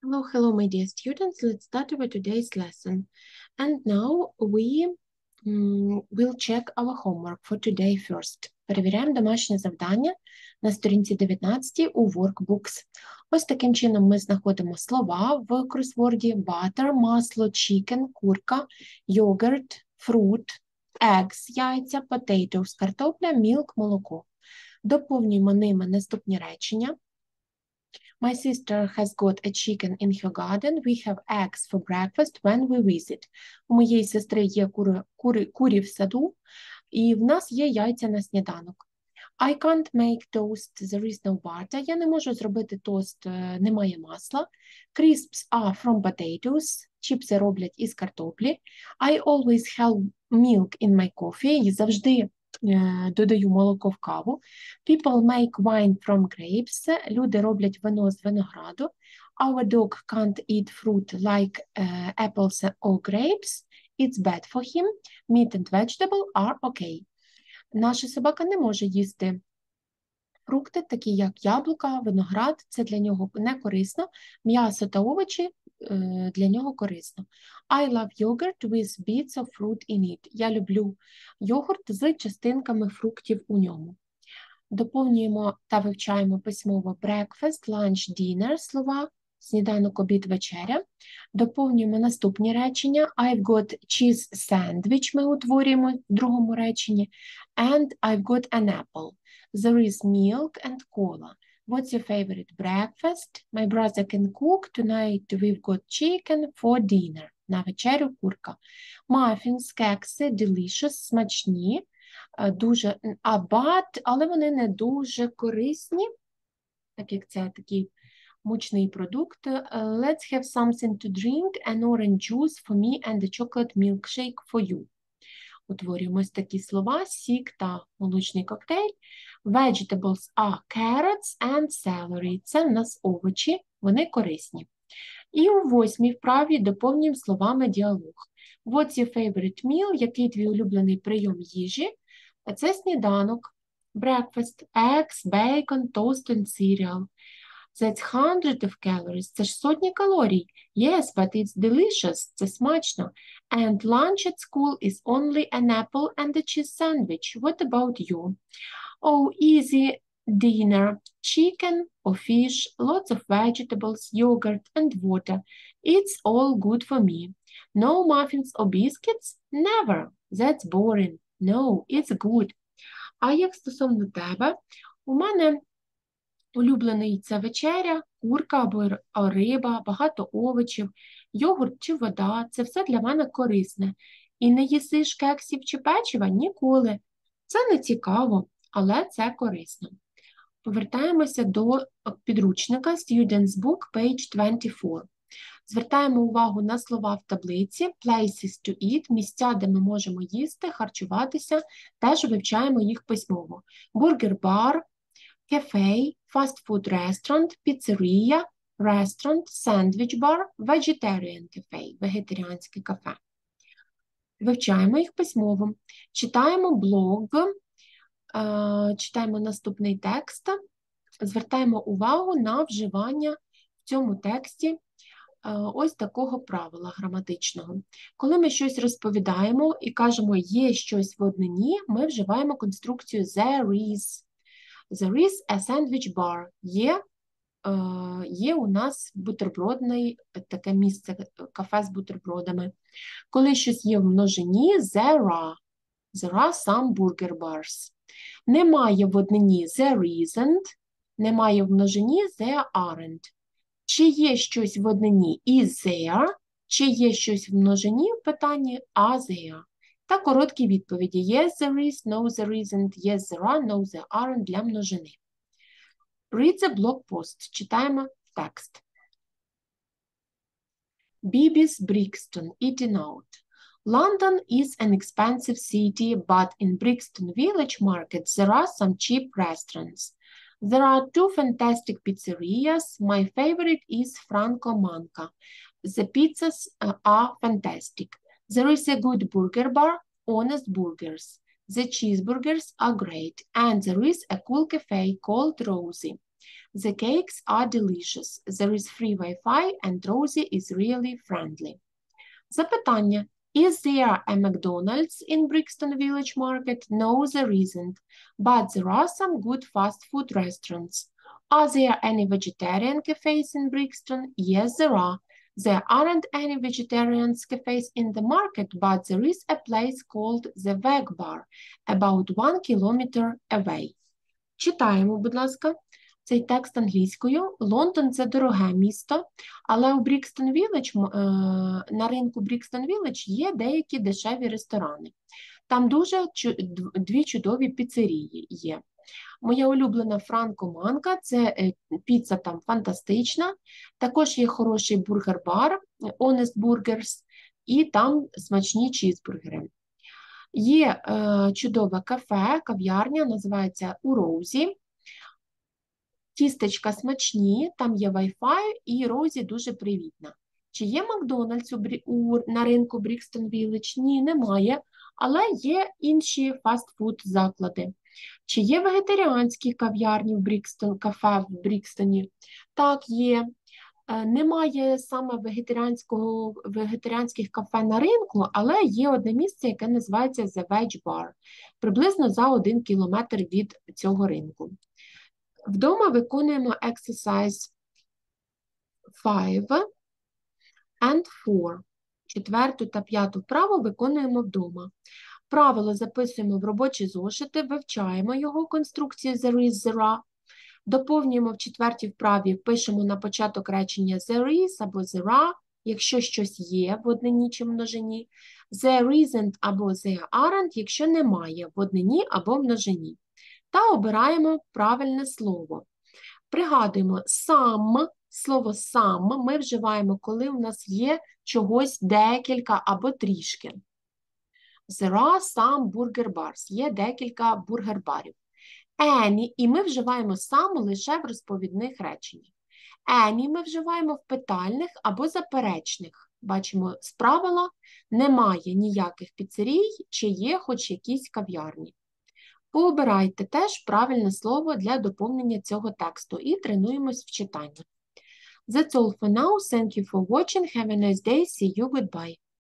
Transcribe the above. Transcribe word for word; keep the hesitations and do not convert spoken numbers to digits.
Hello, hello, my dear students. Let's start with today's lesson. And now we um, will check our homework for today first. Перевіряємо домашнє завдання на сторінці дев'ятнадцятій у workbooks. Ось таким чином ми знаходимо слова в кросворді: butter, масло, chicken, курка, йогурт, fruit, eggs, яйця, potatoes, картопля, milk, молоко. Доповнюємо ними наступні речення. My sister has got a chicken in her garden. We have eggs for breakfast when we visit. У моєї сестри є кури, кури, курі в саду, і в нас є яйця на сніданок. I can't make toast, there is no butter. Я не можу зробити тост, немає масла. Crisps are from potatoes. Чіпси роблять із картоплі. I always have milk in my coffee. І завжди додаю молоко в каву. People make wine from grapes. Люди роблять вино з винограду. Our dog can't eat fruit like uh, apples or grapes. It's bad for him. Meat and vegetable are okay. Наша собака не може їсти фрукти, такі як яблука, виноград. Це для нього не корисно. М'ясо та овочі е, для нього корисно. I love yogurt with bits of fruit in it. Я люблю йогурт з частинками фруктів у ньому. Доповнюємо та вивчаємо письмово breakfast, lunch, dinner, слова, сніданок, обід, вечеря. Доповнюємо наступні речення. I've got cheese sandwich, ми утворюємо в другому реченні. And I've got an apple. There is milk and cola. What's your favorite breakfast? My brother can cook. Tonight we've got chicken for dinner. На вечерю курка. Muffins, кекси, delicious, смачні, дуже, а but, але вони не дуже корисні, так як це такий мучний продукт. Let's have something to drink, an orange juice for me and a chocolate milkshake for you. Утворюємо ось такі слова: сік та молочний коктейль. Vegetables are carrots and celery. Це в нас овочі, вони корисні. І у восьмій вправі доповнюємо словами діалог. What's your favorite meal? Який твій улюблений прийом їжі? Це сніданок. Breakfast, eggs, bacon, toast and cereal. That's hundred of calories. Це ж сотні калорій. Yes, but it's delicious. Це смачно. And lunch at school is only an apple and a cheese sandwich. What about you? Oh, easy dinner. Chicken or fish, lots of vegetables, yogurt and water. It's all good for me. No muffins or biscuits? Never. That's boring. No, it's good. А як стосовно тебе, у мене улюблений це вечеря, курка або риба, багато овочів, йогурт чи вода. Це все для мене корисне. І не їсиш кексів чи печива? Ніколи. Це не цікаво, але це корисно. Повертаємося до підручника Student's Book, page twenty-four. Звертаємо увагу на слова в таблиці, places to eat, місця, де ми можемо їсти, харчуватися, теж вивчаємо їх письмово. Бургер-бар, кафе, фастфуд ресторан, піцерія, ресторан, сендвіч-бар, vegetarian cafe, вегетаріанське кафе. Вивчаємо їх письмово. Читаємо блог, читаємо наступний текст, звертаємо увагу на вживання в цьому тексті ось такого правила граматичного. Коли ми щось розповідаємо і кажемо «є щось в однині», ми вживаємо конструкцію there is. There is a sandwich bar. Є, є у нас бутербродне таке місце, кафе з бутербродами. Коли щось є в множині there are. There are some burger bars. Немає в однині there isn't, немає в множині there aren't. Чи є щось в однині is there, чи є щось в множині в питанні are there. Та короткі відповіді yes there is, no there isn't, yes there are, no there aren't для множини. Read the blog post. Читаємо текст. Bibis Brixton eating out. London is an expensive city, but in Brixton Village Market there are some cheap restaurants. There are two fantastic pizzerias. My favorite is Franco Manca. The pizzas uh, are fantastic. There is a good burger bar, Honest Burgers. The cheeseburgers are great. And there is a cool cafe called Rosie. The cakes are delicious. There is free Wi-Fi and Rosie is really friendly. Запитання. Is there a McDonald's in Brixton Village Market? No, there isn't. But there are some good fast food restaurants. Are there any vegetarian cafes in Brixton? Yes, there are. There aren't any vegetarian cafes in the market, but there is a place called the Veg Bar, about one kilometer away. Читаємо, будь ласка, цей текст англійською. Лондон – це дороге місто, але у Брікстон Вілледж, на ринку Брікстон Вілледж є деякі дешеві ресторани. Там дуже дві чудові піцерії є. Моя улюблена Франко Манка, це піца там фантастична. Також є хороший бургер-бар, Honest Burgers, і там смачні чізбургери. Є е, чудове кафе, кав'ярня, називається у Розі. Тістечка смачні, там є Wi-Fi і Розі дуже привітна. Чи є Макдональдс у, у, на ринку Брікстон Вілледж? Ні, немає, але є інші фастфуд заклади. Чи є вегетаріанські кав'ярні в Брікстон, кафе в Брікстоні? Так, є. Немає саме вегетаріанського, вегетаріанських кафе на ринку, але є одне місце, яке називається The Veg Bar, приблизно за один кілометр від цього ринку. Вдома виконуємо exercise five and four. Четверту та п'яту вправу виконуємо вдома. Правило записуємо в робочі зошити, вивчаємо його конструкцію there is, there are. Доповнюємо в четвертій вправі, пишемо на початок речення there is або there are, якщо щось є в однині чи множині. There isn't або there aren't, якщо немає в однині або множині. Та обираємо правильне слово. Пригадуємо, some, слово some ми вживаємо, коли у нас є чогось декілька або трішки. There are some burger bars, є декілька бургер-барів. Any, і ми вживаємо some лише в розповідних реченнях. Any ми вживаємо в питальних або заперечних. Бачимо, з правила немає ніяких піцерій, чи є хоч якісь кав'ярні. Пообирайте теж правильне слово для доповнення цього тексту і тренуємось в читанні. That's all for now. Thank you for watching. Have a nice day. See you. Goodbye.